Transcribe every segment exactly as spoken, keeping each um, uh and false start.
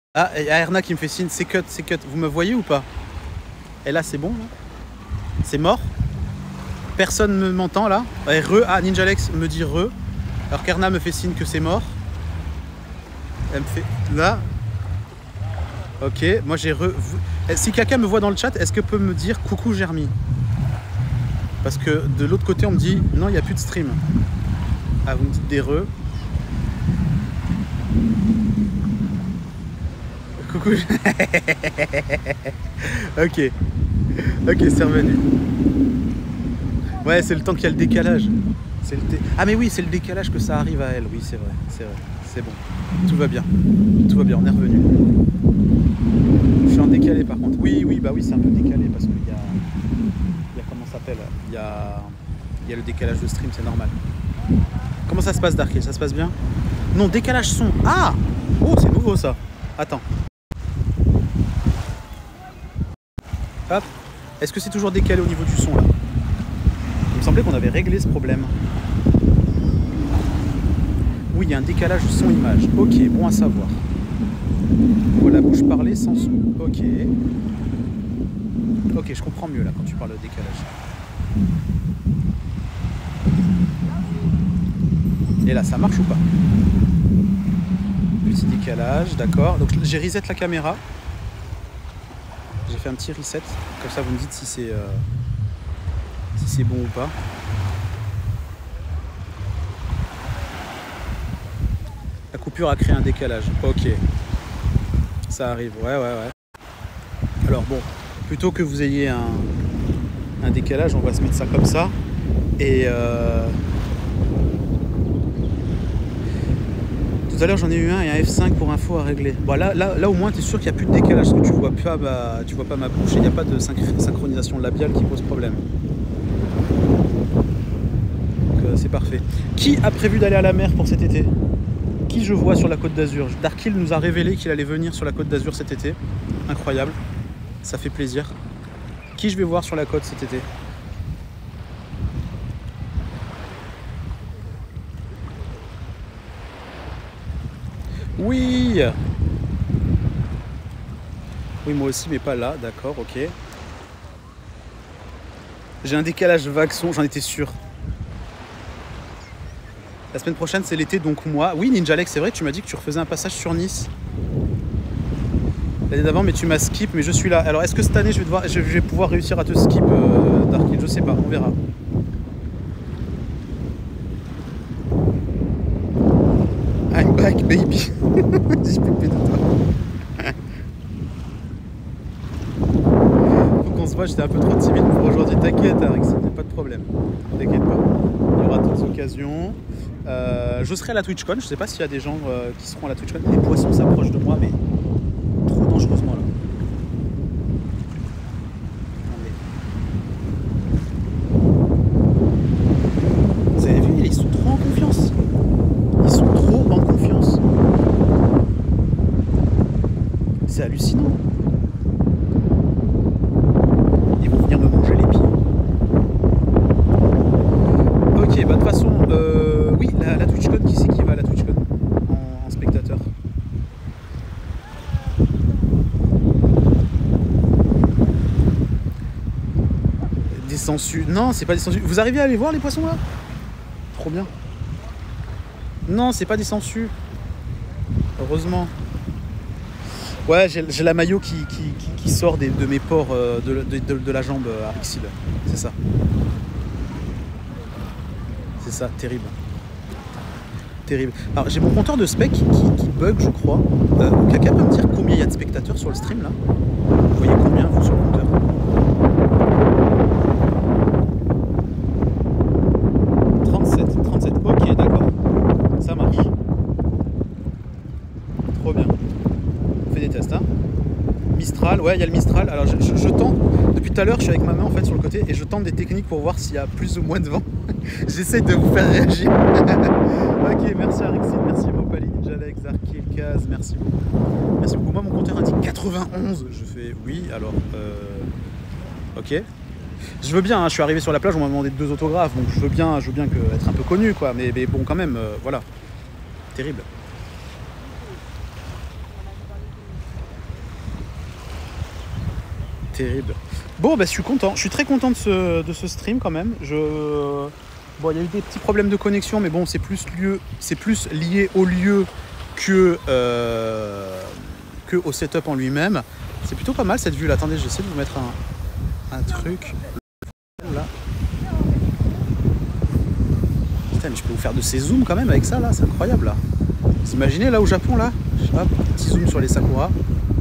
Ah, il y a Erna qui me fait signe, c'est cut, c'est cut. Vous me voyez ou pas? Et là, c'est bon, là? C'est mort? Personne ne m'entend, là? Et re, ah, Ninjalex me dit re. Alors qu'Erna me fait signe que c'est mort. Elle me fait... Là. Ok, moi j'ai re... Si quelqu'un me voit dans le chat, est-ce que peut me dire coucou Germi? Parce que de l'autre côté, on me dit non, il n'y a plus de stream. Ah, vous me dites des re. Coucou. Ok. Ok, c'est revenu. Ouais, c'est le temps qu'il y a le décalage. Le dé... Ah mais oui, c'est le décalage que ça arrive à elle. Oui, c'est vrai, c'est vrai. C'est bon. Tout va bien. Tout va bien, on est revenu. Je suis en décalé par contre. Oui, oui, bah oui, c'est un peu décalé parce qu'il y a... Il y a comment ça s'appelle? Il y a... Il y a le décalage de stream, c'est normal. Comment ça se passe, Dark Hill? Ça se passe bien? Non, décalage son. Ah! Oh, c'est nouveau ça. Attends. Hop. Est-ce que c'est toujours décalé au niveau du son là? Il me semblait qu'on avait réglé ce problème. Oui, il y a un décalage son-image. Ok, bon à savoir. Voilà, bouche parler sans son. Ok. Ok, je comprends mieux là quand tu parles de décalage. Et là, ça marche ou pas? Petit décalage, d'accord. Donc j'ai reset la caméra. J'ai fait un petit reset. Comme ça, vous me dites si c'est euh, si c'est bon ou pas. La coupure a créé un décalage. Ok. Ça arrive. Ouais, ouais, ouais. Alors bon, plutôt que vous ayez un, un décalage, on va se mettre ça comme ça. Et euh... tout à l'heure, j'en ai eu un et un F cinq pour info à régler. Bon, là, là, là au moins, tu es sûr qu'il n'y a plus de décalage. Parce que tu vois pas ma, tu vois pas ma bouche et il n'y a pas de synchronisation labiale qui pose problème. Donc euh, c'est parfait. Qui a prévu d'aller à la mer pour cet été? Qui je vois sur la Côte d'Azur? Dark Hill nous a révélé qu'il allait venir sur la Côte d'Azur cet été. Incroyable. Ça fait plaisir. Qui je vais voir sur la côte cet été? Oui. Oui, moi aussi, mais pas là. D'accord, ok. J'ai un décalage vague son, j'en étais sûr. La semaine prochaine, c'est l'été, donc moi... Oui, Ninjalex, c'est vrai que tu m'as dit que tu refaisais un passage sur Nice. L'année d'avant, mais tu m'as skip, mais je suis là. Alors, est-ce que cette année, je vais, devoir, je vais pouvoir réussir à te skip, euh, Dark Hill? Je sais pas, on verra. I'm back, baby. Dis pépé de toi. Faut qu'on se voit, j'étais un peu trop timide pour aujourd'hui. T'inquiète, Alex, pas de problème. T'inquiète pas. Il y aura d'autres occasions. Euh, je serai à la TwitchCon. Je sais pas s'il y a des gens euh, qui seront à la TwitchCon. Les poissons s'approchent de moi, mais trop dangereusement là. Vous avez vu, ils sont trop en confiance. Ils sont trop en confiance. C'est hallucinant. Ils vont venir me manger les pieds. Ok, bah de toute façon, euh, oui, la, la TwitchCon, qui c'est qui va à la TwitchCon en, en spectateur? Des sangsues. Non, c'est pas des sangsues. Vous arrivez à aller voir les poissons là? Trop bien. Non, c'est pas des sangsues. Heureusement. Ouais, j'ai la maillot qui, qui, qui, qui sort des, de mes pores euh, de, de, de, de la jambe euh, Arixide. C'est ça. C'est ça, terrible. Terrible. Alors j'ai mon compteur de spec qui, qui bug, je crois. Euh, Quelqu'un peut me dire combien il y a de spectateurs sur le stream là? Vous voyez combien vous sur le compteur? trente-sept, trente-sept. Ok, d'accord. Ça marche. Trop bien. On fait des tests, hein. Mistral, ouais, il y a le Mistral. Alors je, je, je tente, depuis tout à l'heure, je suis avec ma main en fait sur le côté et je tente des techniques pour voir s'il y a plus ou moins de vent. J'essaie de vous faire réagir. Ok, merci Arixide, merci Mopali, Ninjalex, Arkil, Kaz, merci beaucoup. Merci beaucoup. Moi, mon compteur indique quatre-vingt-onze. Je fais oui, alors. Euh... Ok. Je veux bien, hein, je suis arrivé sur la plage, on m'a demandé deux autographes, donc je veux bien, je veux bien que, être un peu connu, quoi. Mais, mais bon, quand même, euh, voilà. Terrible. Terrible. Bon, bah, je suis content. Je suis très content de ce, de ce stream quand même. Je... Bon, il y a eu des petits problèmes de connexion, mais bon, c'est plus, lieu... c'est plus lié au lieu que, euh... que au setup en lui-même. C'est plutôt pas mal cette vue là. Attendez, j'essaie de vous mettre un, un truc. Là. Putain, mais je peux vous faire de ces zooms quand même avec ça là, c'est incroyable là. Vous imaginez là au Japon là, hop, petit zoom sur les sakuras.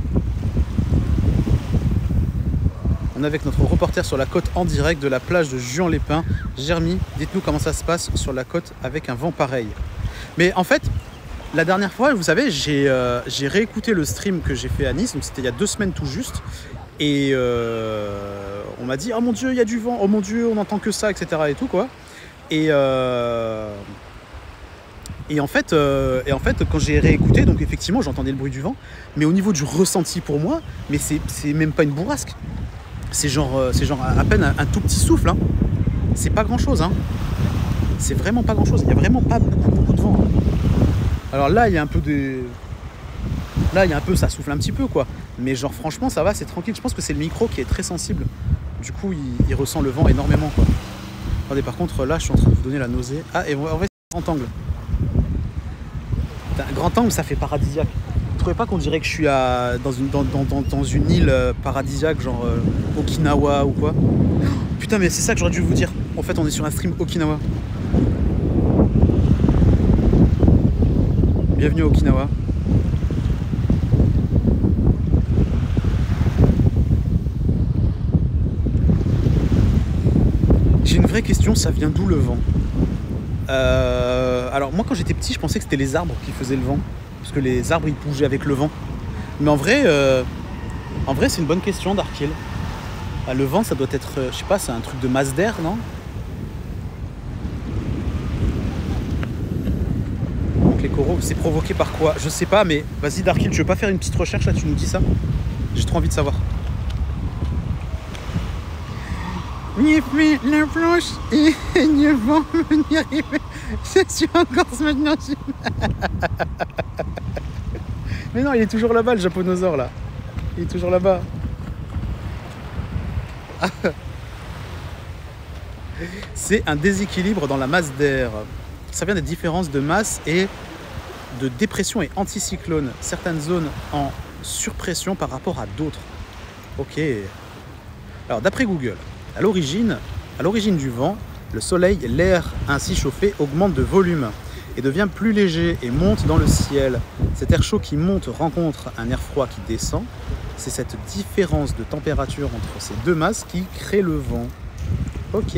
On est avec notre reporter sur la côte en direct de la plage de Juan-les-Pins. Jeremy, dites-nous comment ça se passe sur la côte avec un vent pareil. Mais en fait, la dernière fois, vous savez, j'ai euh, j'ai réécouté le stream que j'ai fait à Nice, donc c'était il y a deux semaines tout juste. Et euh, on m'a dit, oh mon Dieu, il y a du vent, oh mon Dieu, on n'entend que ça, et cetera et tout quoi. Et, euh, et, en fait, euh, et en fait, quand j'ai réécouté, donc effectivement, j'entendais le bruit du vent, mais au niveau du ressenti pour moi, mais c'est même pas une bourrasque. C'est genre, c'est genre à peine un, un tout petit souffle. Hein. C'est pas grand chose. Hein. C'est vraiment pas grand chose. Il n'y a vraiment pas beaucoup, beaucoup de vent. Hein. Alors là, il y a un peu de. Là, il y a un peu, ça souffle un petit peu quoi. Mais genre, franchement, ça va, c'est tranquille. Je pense que c'est le micro qui est très sensible. Du coup, il, il ressent le vent énormément quoi. Attendez, par contre, là, je suis en train de vous donner la nausée. Ah, et on va essayer un grand angle. Un grand angle, ça fait paradisiaque. Vous trouvez pas qu'on dirait que je suis à, dans, une, dans, dans, dans une île paradisiaque, genre euh, Okinawa ou quoi? Putain, mais c'est ça que j'aurais dû vous dire. En fait, on est sur un stream Okinawa. Bienvenue à Okinawa. J'ai une vraie question, ça vient d'où le vent? euh, Alors moi, quand j'étais petit, je pensais que c'était les arbres qui faisaient le vent. Parce que les arbres, ils bougeaient avec le vent. Mais en vrai, euh, en vrai c'est une bonne question, Darkill. Ah, le vent, ça doit être, euh, je sais pas, c'est un truc de masse d'air, non? Donc les coraux, c'est provoqué par quoi? Je sais pas, mais vas-y, Darkill, tu veux pas faire une petite recherche là? Tu nous dis ça? J'ai trop envie de savoir. Ni fait la planche et ni vent n'y arriver. C'est sûr encore maintenant. Mais non, il est toujours là-bas, le japonosaure là. Il est toujours là-bas. C'est un déséquilibre dans la masse d'air. Ça vient des différences de masse et de dépression et anticyclone. Certaines zones en surpression par rapport à d'autres. Ok. Alors d'après Google, à l'origine, à l'origine du vent, le soleil, l'air ainsi chauffé augmente de volume et devient plus léger et monte dans le ciel. Cet air chaud qui monte rencontre un air froid qui descend. C'est cette différence de température entre ces deux masses qui crée le vent. Ok.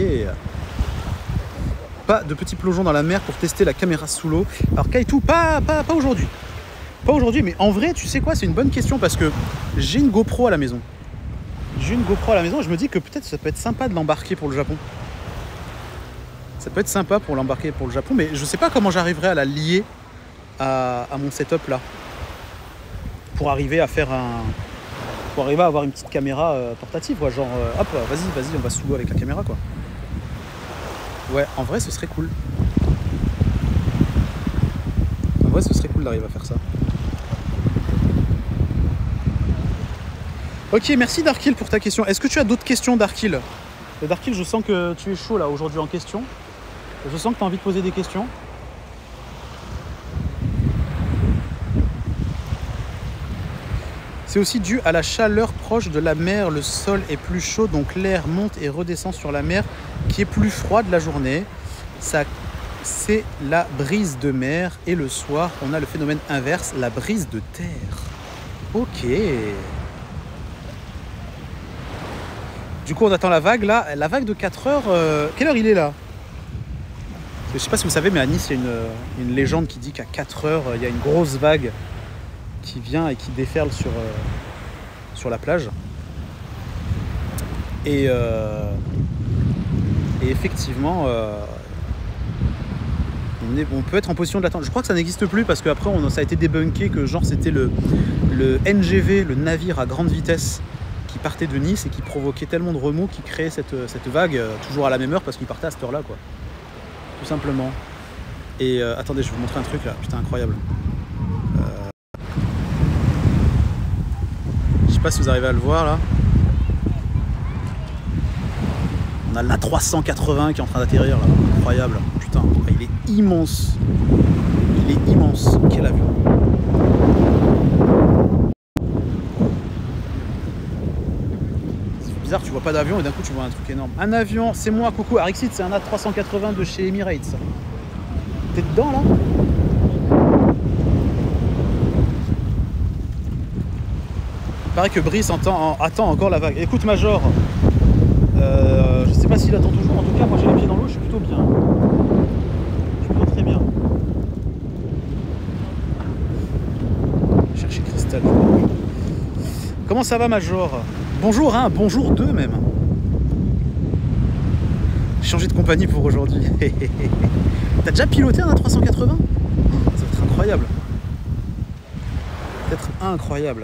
Pas de petits plongeons dans la mer pour tester la caméra sous l'eau. Alors Kaitou, pas, pas, pas aujourd'hui. Pas aujourd'hui, mais en vrai, tu sais quoi, c'est une bonne question parce que j'ai une GoPro à la maison. J'ai une GoPro à la maison et je me dis que peut-être ça peut être sympa de l'embarquer pour le Japon. Ça peut être sympa pour l'embarquer pour le Japon, mais je sais pas comment j'arriverai à la lier à, à mon setup là. Pour arriver à faire un... Pour arriver à avoir une petite caméra euh, portative, quoi. Genre, euh, hop, vas-y, vas-y, on va sous l'eau avec la caméra, quoi. Ouais, en vrai, ce serait cool. En vrai, ce serait cool d'arriver à faire ça. Ok, merci Darkill pour ta question. Est-ce que tu as d'autres questions, Darkill? Darkill, je sens que tu es chaud là aujourd'hui en question. Je sens que tu as envie de poser des questions. C'est aussi dû à la chaleur proche de la mer. Le sol est plus chaud, donc l'air monte et redescend sur la mer qui est plus froide la journée. Ça, c'est la brise de mer. Et le soir, on a le phénomène inverse, la brise de terre. Ok. Du coup, on attend la vague là. La vague de quatre heures. Euh... Quelle heure il est là? Je sais pas si vous savez, mais à Nice, il y a une, une légende qui dit qu'à quatre heures, il y a une grosse vague qui vient et qui déferle sur, euh, sur la plage. Et, euh, et effectivement, euh, on, est, on peut être en position de l'attendre. Je crois que ça n'existe plus parce qu'après, on, ça a été débunké que genre c'était le, le N G V, le navire à grande vitesse, qui partait de Nice et qui provoquait tellement de remous qui créait cette, cette vague, euh, toujours à la même heure parce qu'il partait à cette heure-là, quoi. Tout simplement. Et euh, attendez, je vais vous montrer un truc là, putain, incroyable. Euh... Je sais pas si vous arrivez à le voir là. On a l'A trois cent quatre-vingts qui est en train d'atterrir là. Incroyable. Putain, il est immense. Il est immense. Quel avion. C'est bizarre, tu vois pas d'avion et d'un coup tu vois un truc énorme. Un avion, c'est moi, coucou. Arixit, c'est un A trois cent quatre-vingts de chez Emirates. T'es dedans là? Il paraît que Brice entend, attend encore la vague. Écoute Major, euh, je sais pas s'il attend toujours. En tout cas, moi j'ai les pieds dans l'eau, je suis plutôt bien. Je suis plutôt très bien. Chercher Cristal. Comment ça va Major? Bonjour, hein, bonjour deux même. J'ai changé de compagnie pour aujourd'hui. T'as déjà piloté un A trois cent quatre-vingts? Ça va être incroyable. Ça va être incroyable.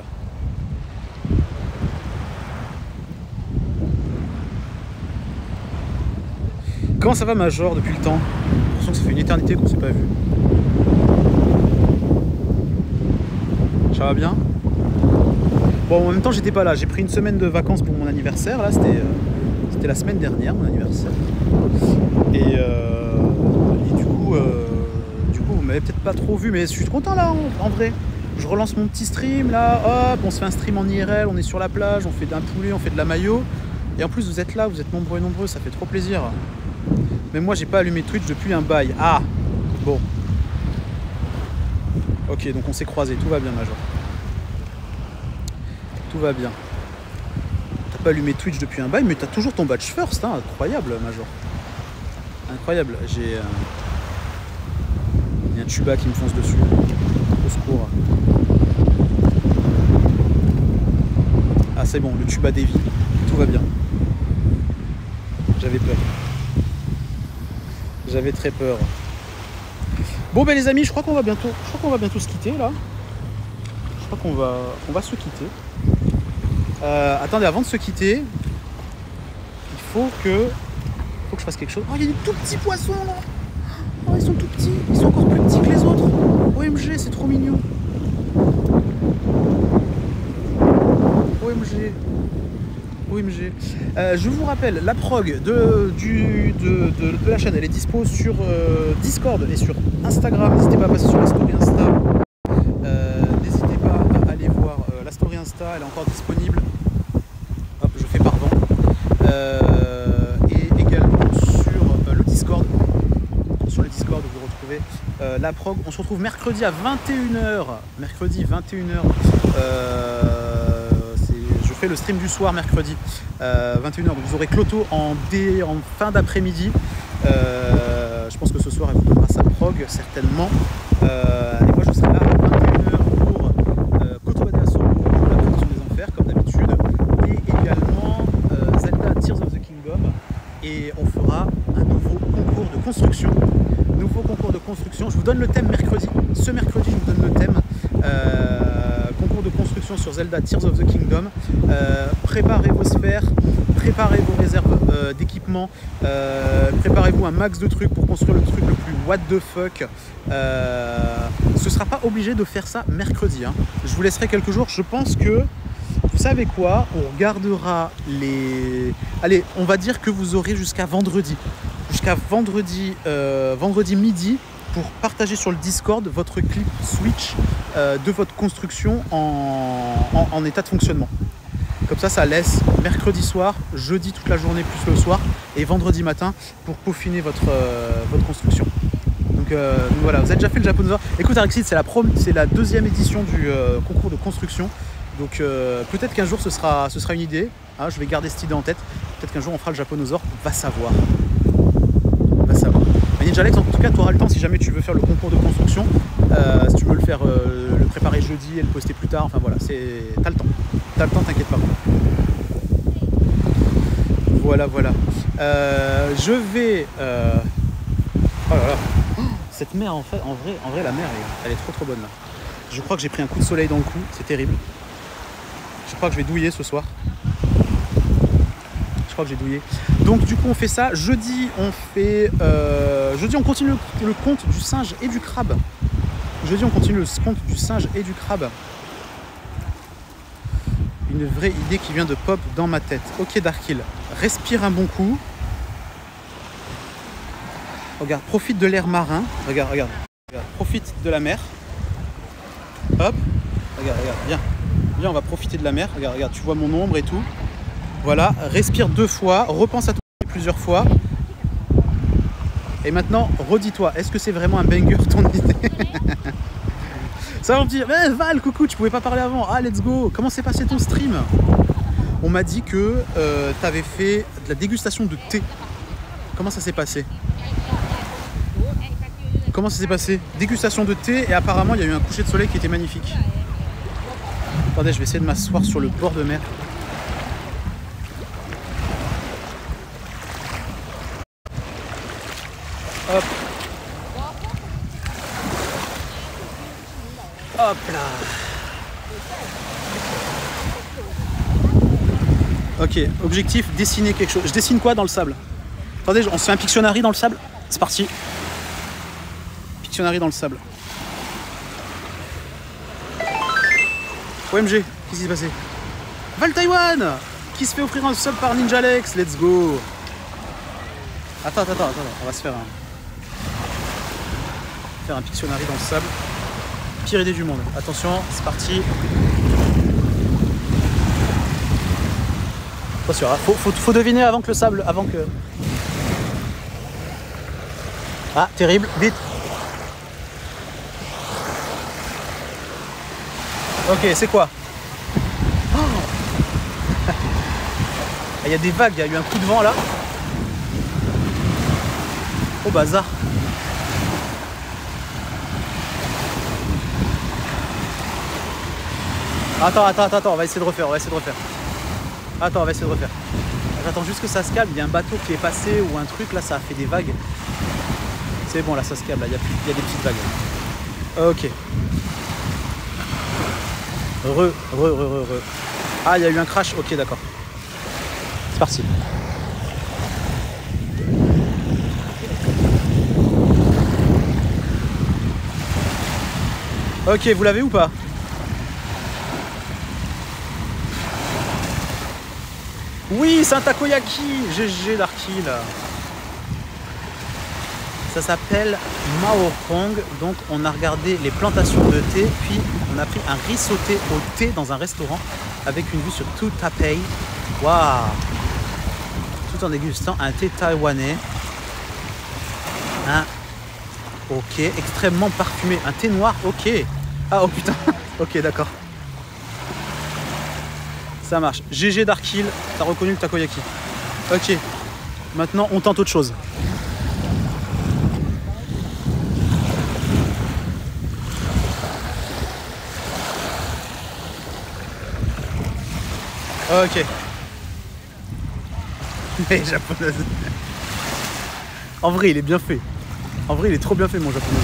Comment ça va Major depuis le temps? J'ai l'impression que ça fait une éternité qu'on s'est pas vu. Ça va bien? Bon, en même temps j'étais pas là, j'ai pris une semaine de vacances pour mon anniversaire, là c'était euh, c'était la semaine dernière mon anniversaire. Et, euh, et du coup, euh, du coup vous m'avez peut-être pas trop vu, mais je suis content là en, en vrai. Je relance mon petit stream là, hop, on se fait un stream en I R L, on est sur la plage, on fait d'un poulet, on fait de la maillot. Et en plus vous êtes là, vous êtes nombreux et nombreux, ça fait trop plaisir. Mais moi j'ai pas allumé Twitch depuis un bail. Ah bon. Ok, donc on s'est croisés, tout va bien Major. Tout va bien. T'as pas allumé Twitch depuis un bail, mais t'as toujours ton badge first, hein. Incroyable Major. Incroyable. J'ai euh... il y a un tuba qui me fonce dessus. Au secours. Ah c'est bon, le tuba dévie. Tout va bien. J'avais peur. J'avais très peur. Bon ben les amis, je crois qu'on va bientôt, je crois qu'on va bientôt se quitter là. Je crois qu'on va, on va se quitter. Euh, attendez, avant de se quitter, il faut que, faut que je fasse quelque chose. Oh, il y a des tout petits poissons là. Oh, ils sont tout petits, ils sont encore plus petits que les autres. O M G, c'est trop mignon. O M G. O M G. Euh, je vous rappelle, la prog de, du, de, de, de la chaîne, elle est dispo sur euh, Discord et sur Instagram. N'hésitez pas à passer sur la story Insta. Euh, N'hésitez pas à aller voir euh, la story Insta, elle est encore disponible. Hop, je fais pardon. Euh, et également sur euh, le Discord. Sur le Discord, vous retrouvez euh, la prog. On se retrouve mercredi à vingt et une heures. Mercredi vingt et une heures. Euh, Je fais le stream du soir mercredi euh, vingt et une heures, donc vous aurez Cloto en, dé, en fin d'après-midi. euh, je pense que ce soir elle vous donnera sa prog certainement, euh, et moi je serai là à vingt et une heures pour euh, Kotobade Assault, pour la prédiction des enfers comme d'habitude, et également euh, Zelda Tears of the Kingdom, et on fera un nouveau concours de construction. Nouveau concours de construction, je vous donne le thème mercredi, ce mercredi je vous donne le thème. Euh, concours de construction sur Zelda Tears of the Kingdom. Euh, préparez vos sphères, préparez vos réserves euh, d'équipement, euh, préparez-vous un max de trucs pour construire le truc le plus what the fuck. Euh, ce ne sera pas obligé de faire ça mercredi, hein. Je vous laisserai quelques jours. Je pense que, vous savez quoi, on gardera les... Allez, on va dire que vous aurez jusqu'à vendredi. Jusqu'à vendredi, euh, vendredi midi, pour partager sur le Discord votre clip Switch euh, de votre construction en, en, en état de fonctionnement. Comme ça, ça laisse mercredi soir, jeudi toute la journée plus le soir, et vendredi matin pour peaufiner votre, euh, votre construction. Donc, euh, donc voilà, vous avez déjà fait le Japonosaur. Écoute Arixit, c'est la, c'est la deuxième édition du euh, concours de construction. Donc euh, peut-être qu'un jour ce sera, ce sera une idée. Hein, je vais garder cette idée en tête. Peut-être qu'un jour on fera le Japonosaur. Va savoir. Va savoir. Mais Ninja Alex, en tout cas, tu auras le temps si jamais tu veux faire le concours de construction. Euh, si tu veux le faire, euh, le préparer jeudi et le poster plus tard. Enfin voilà, t'as le temps. T'as le temps, t'inquiète pas. Voilà, voilà. Euh, je vais... Euh... Oh là là. Oh, cette mer, en fait, en vrai, en vrai la mer, elle, elle est trop trop bonne là. Je crois que j'ai pris un coup de soleil dans le cou. C'est terrible. Je crois que je vais douiller ce soir. Je crois que j'ai douillé. Donc du coup on fait ça. Jeudi on fait... Euh... Jeudi on continue le, le conte du singe et du crabe. Jeudi on continue le conte du singe et du crabe. Une vraie idée qui vient de pop dans ma tête. Ok Darkhill, respire un bon coup. Regarde, profite de l'air marin. Regarde, regarde, regarde. Profite de la mer. Hop. Regarde, regarde, viens. Viens, on va profiter de la mer. Regarde, regarde, tu vois mon ombre et tout. Voilà, respire deux fois, repense à tout plusieurs fois. Et maintenant, redis-toi, est-ce que c'est vraiment un banger ton idée? Ça va me dire, eh, Val, coucou, tu pouvais pas parler avant. Ah, let's go. Comment s'est passé ton stream? On m'a dit que euh, tu avais fait de la dégustation de thé. Comment ça s'est passé? Comment ça s'est passé? Dégustation de thé et apparemment il y a eu un coucher de soleil qui était magnifique. Attendez, je vais essayer de m'asseoir sur le bord de mer. Hop. Hop là. Ok, objectif, dessiner quelque chose. Je dessine quoi dans le sable? Attendez, on se fait un Pictionary dans le sable? C'est parti. Pictionary dans le sable. O M G, qu'est-ce qui s'est passé? Val Taïwan qui se fait offrir un sub par Ninja Alex, let's go. Attends, attends, attends, attends, on va se faire un... faire un Pictionary dans le sable. Pire idée du monde. Attention, c'est parti. Attention, hein. faut, faut, faut deviner avant que le sable, avant que... Ah, terrible, vite. Ok, c'est quoi? Oh, il y a des vagues, il y a eu un coup de vent là. Oh bazar. Attends, attends, attends, attends, on va essayer de refaire, on va essayer de refaire. Attends, on va essayer de refaire. J'attends juste que ça se calme, il y a un bateau qui est passé ou un truc, là ça a fait des vagues. C'est bon, là ça se calme, là il y a, il y a des petites vagues. Ok. Re, re, re, re, re. Ah, il y a eu un crash, ok d'accord. C'est parti. Ok, vous l'avez ou pas? Oui, c'est un takoyaki. G G Darky là. Ça s'appelle Maorong. Donc on a regardé les plantations de thé, puis on a pris un riz sauté au thé dans un restaurant avec une vue sur tout Taipei. Waouh! Tout en dégustant un thé taïwanais. Un... Ok, extrêmement parfumé. Un thé noir, ok. Ah oh putain, ok d'accord. Ça marche. G G Darkill, t'as reconnu le takoyaki. Ok. Maintenant, on tente autre chose. Ok. Mais japonaise. En vrai, il est bien fait. En vrai, il est trop bien fait, mon japonais.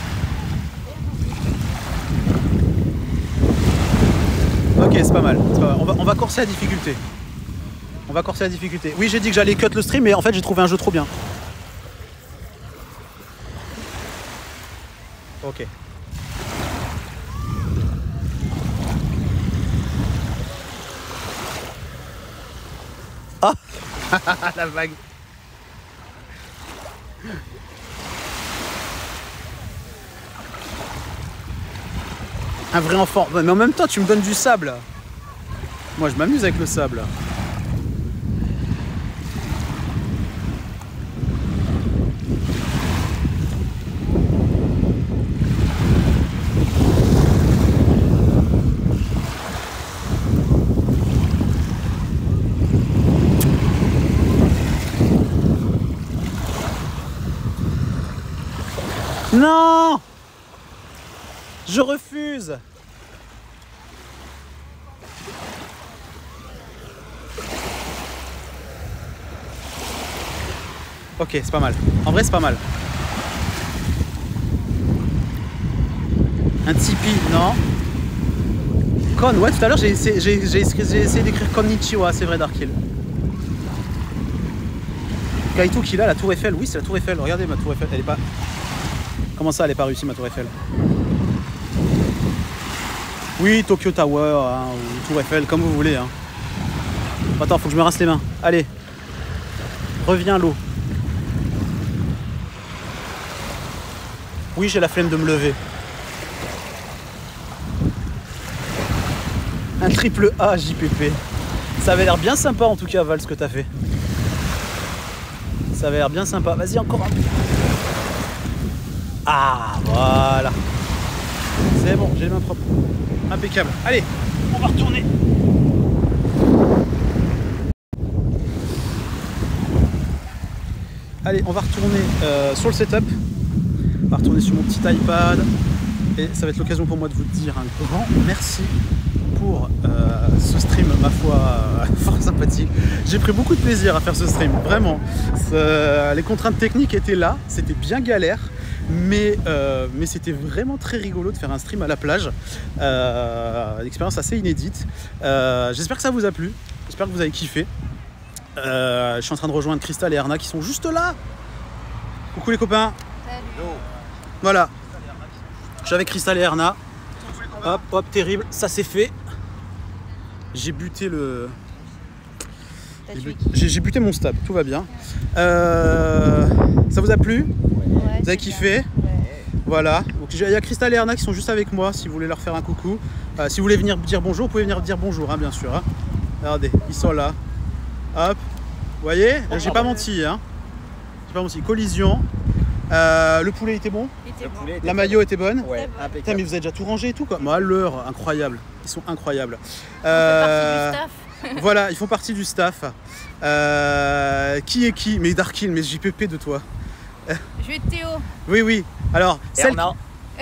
Ok, c'est pas mal. C'est pas mal. On va, on va corser la difficulté. On va corser la difficulté. Oui, j'ai dit que j'allais cut le stream, mais en fait, j'ai trouvé un jeu trop bien. Ok. Ah. La vague. Un vrai enfant. Mais en même temps, tu me donnes du sable. Moi, je m'amuse avec le sable. Non! Je refuse. Ok, c'est pas mal. En vrai, c'est pas mal. Un Tipeee, non. Con, ouais, tout à l'heure, j'ai essayé, j'ai, j'ai essayé d'écrire Konnichiwa, c'est vrai, Darkill. Kaito qui a la tour Eiffel. Oui, c'est la tour Eiffel. Regardez ma tour Eiffel. Elle est pas... Comment ça, elle est pas réussie, ma tour Eiffel? Oui, Tokyo Tower, hein, ou Tour Eiffel, comme vous voulez. Hein. Attends, faut que je me rince les mains. Allez. Reviens l'eau. Oui, j'ai la flemme de me lever. Un triple A J P P. Ça avait l'air bien sympa en tout cas, Val, ce que t'as fait. Ça avait l'air bien sympa. Vas-y, encore un peu. Ah, voilà. C'est bon, j'ai les mains propres. Impeccable. Allez, on va retourner. Allez, on va retourner euh, sur le setup. On va retourner sur mon petit iPad. Et ça va être l'occasion pour moi de vous dire un grand merci pour euh, ce stream, ma foi, euh, fort sympathique. J'ai pris beaucoup de plaisir à faire ce stream, vraiment. Euh, les contraintes techniques étaient là, c'était bien galère, mais, euh, mais c'était vraiment très rigolo de faire un stream à la plage. Euh, une expérience assez inédite. Euh, J'espère que ça vous a plu, j'espère que vous avez kiffé. Euh, je suis en train de rejoindre Crystal et Erna qui sont juste là. Coucou les copains. Salut. Voilà. Je suis avec Crystal et Erna. Hop, hop, terrible, ça c'est fait. J'ai buté le... J'ai buté mon stab, tout va bien. Euh, ça vous a plu? Ouais, vous avez kiffé? Ouais. Voilà. Donc il y a Crystal et Erna qui sont juste avec moi si vous voulez leur faire un coucou. Euh, si vous voulez venir dire bonjour, vous pouvez venir dire bonjour, hein, bien sûr. Hein. Regardez, ils sont là. Hop. Vous voyez? J'ai pas menti. Hein. J'ai pas menti. Collision. Euh, le poulet était bon? Était bon. était La maillot était bonne? Ouais, Putain, mais vous avez déjà tout rangé et tout quoi. Moi, l'heure, incroyable. Ils sont incroyables. On Euh, fait partie du staff. Voilà, ils font partie du staff. Euh, qui est qui? Mais Darkill, mais J P P de toi. Je vais être Théo. Oui, oui. Alors, celle Erna.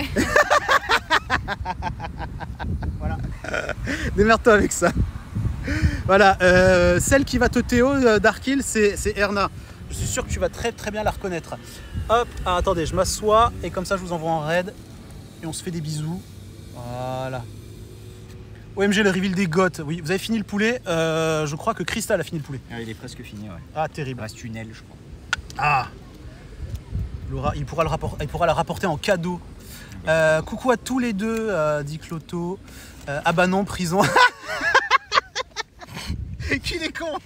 Voilà. Démerde-toi avec ça. Voilà, euh, celle qui va te Théo, euh, Darkill, c'est Erna. Je suis sûr que tu vas très très bien la reconnaître. Hop, ah, attendez, je m'assois et comme ça je vous envoie en raid. Et on se fait des bisous. Voilà. O M G, le reveal des goths. Oui, vous avez fini le poulet. Euh, je crois que Crystal a fini le poulet. Ah, il est presque fini, ouais. Ah, Il terrible. reste une aile, je crois. Ah, Laura, il pourra, le rapporter, il pourra la rapporter en cadeau. Euh, coucou à tous les deux, euh, dit Cloto. Euh, ah bah non, prison. Qu'il est con.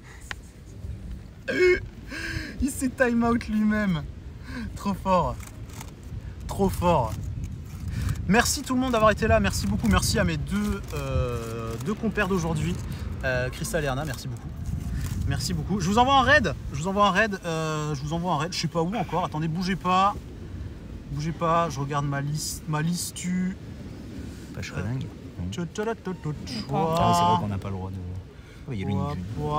Il s'est time out lui-même. Trop fort. Trop fort. Merci tout le monde d'avoir été là. Merci beaucoup. Merci à mes deux, euh, deux compères d'aujourd'hui. Euh, Crystal et Erna, merci beaucoup. Merci beaucoup. Je vous envoie un raid. Je vous envoie un raid. Euh, je vous envoie un raid. Je sais pas où encore. Attendez, bougez pas. Bougez pas. Je regarde ma liste. Ma liste tu. Pas je serais dingue. Ah, Ah oui, c'est vrai qu'on n'a pas le droit de. Oh, il y a l'une.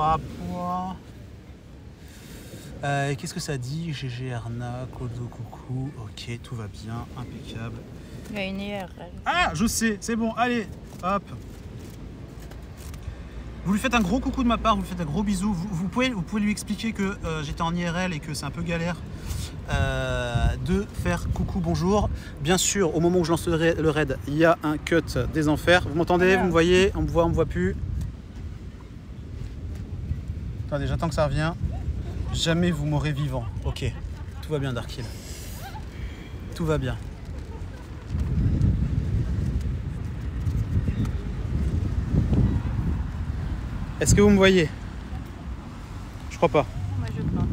Euh, Qu'est-ce que ça dit? G G Erna, Kodo, coucou. Ok, tout va bien. Impeccable. Il y a une I R. Ah, je sais. C'est bon. Allez. Hop. Vous lui faites un gros coucou de ma part, vous lui faites un gros bisou. Vous, vous, pouvez, vous pouvez lui expliquer que euh, j'étais en I R L et que c'est un peu galère euh, de faire coucou, bonjour. Bien sûr, au moment où je lance le raid, il y a un cut des enfers. Vous m'entendez? Vous me voyez? On me voit, on me voit plus. Attendez, j'attends que ça revienne. Jamais vous m'aurez vivant. Ok, tout va bien, Darkill. Tout va bien. Est-ce que vous me voyez? Je crois pas. Moi je plante.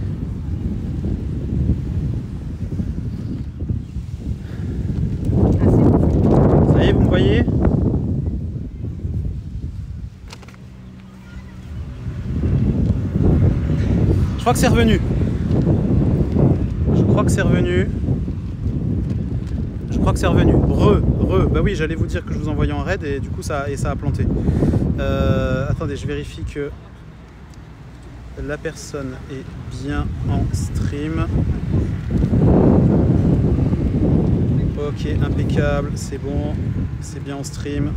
Ah, c'est bon. Ça y est, vous me voyez? Je crois que c'est revenu. Je crois que c'est revenu. Je crois que c'est revenu. Re, re. Bah oui, j'allais vous dire que je vous envoyais en raid et du coup ça, et ça a planté. Euh, attendez, je vérifie que la personne est bien en stream. Ok, impeccable, c'est bon, c'est bien en stream.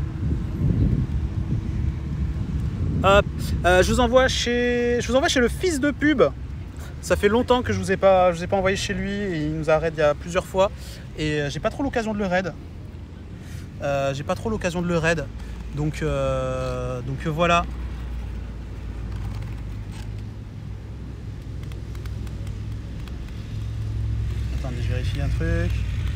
Hop, euh, je vous envoie chez, je vous envoie chez le fils de pub. Ça fait longtemps que je vous ai pas, je vous ai pas envoyé chez lui et il nous a raid il y a plusieurs fois et j'ai pas trop l'occasion de le raid. Euh, j'ai pas trop l'occasion de le raid. Donc, euh, donc euh, voilà. Attendez, je vérifie un truc.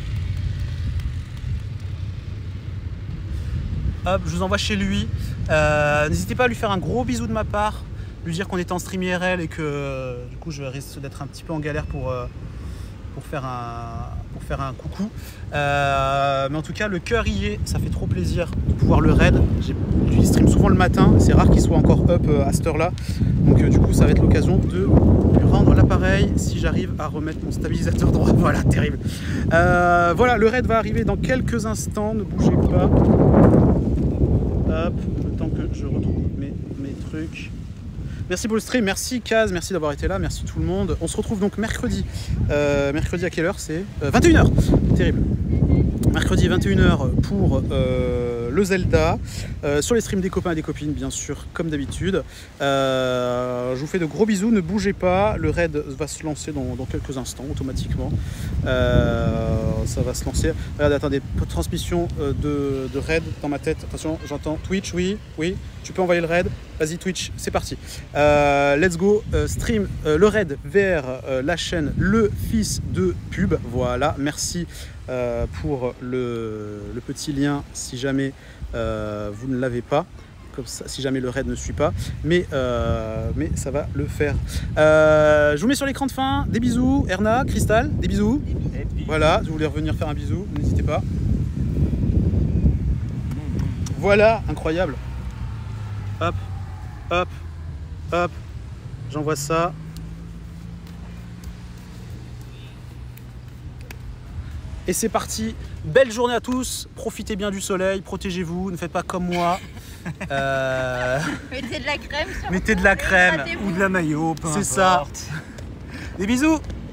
Hop, je vous envoie chez lui. Euh, N'hésitez pas à lui faire un gros bisou de ma part, lui dire qu'on est en stream I R L et que euh, du coup je risque d'être un petit peu en galère pour, euh, pour, faire un, pour faire un coucou. Euh, mais en tout cas, le cœur y est, ça fait trop plaisir de pouvoir le raid. Il stream souvent le matin, c'est rare qu'il soit encore up à cette heure-là. Donc euh, du coup, ça va être l'occasion de lui rendre l'appareil si j'arrive à remettre mon stabilisateur droit. Voilà, terrible. Euh, voilà, le raid va arriver dans quelques instants, ne bougez pas. Hop, le temps que je retrouve mes, mes trucs. Merci pour le stream, merci Kaz, merci d'avoir été là, merci tout le monde. On se retrouve donc mercredi. Euh, mercredi à quelle heure c'est euh, vingt et une heures, terrible. Mercredi vingt et une heures pour euh, le Zelda, euh, sur les streams des copains et des copines bien sûr, comme d'habitude. Euh, je vous fais de gros bisous, ne bougez pas, le raid va se lancer dans, dans quelques instants automatiquement. Euh, ça va se lancer. Regardez, attendez, transmission de, de raid dans ma tête. Attention, j'entends Twitch, oui, oui, tu peux envoyer le raid. Vas-y Twitch, c'est parti. Euh, let's go, euh, stream euh, le raid vers euh, la chaîne Le Fils de Pub. Voilà, merci euh, pour le, le petit lien si jamais euh, vous ne l'avez pas. Comme ça, si jamais le raid ne suit pas, mais, euh, mais ça va le faire. Euh, je vous mets sur l'écran de fin. Des bisous, Erna, Crystal, des bisous. Des bisous. Voilà, je voulais revenir faire un bisou, n'hésitez pas. Voilà, incroyable. Hop, hop, hop, j'envoie ça. Et c'est parti. Belle journée à tous. Profitez bien du soleil, protégez-vous, ne faites pas comme moi. Euh... Mettez de la crème sur Mettez de la crème ou de la maillot, peu c'est ça. importe. Des bisous.